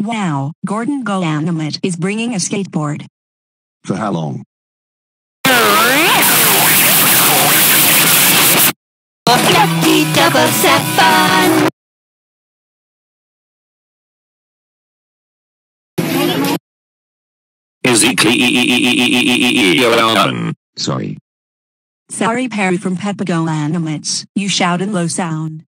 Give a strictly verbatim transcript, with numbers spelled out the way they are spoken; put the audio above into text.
Wow, Gordon GoAnimate is bringing a skateboard. For how long? Lucky double seven. Ezekiel. Sorry. Sorry, Perry from Peppa GoAnimates. You shout in low sound.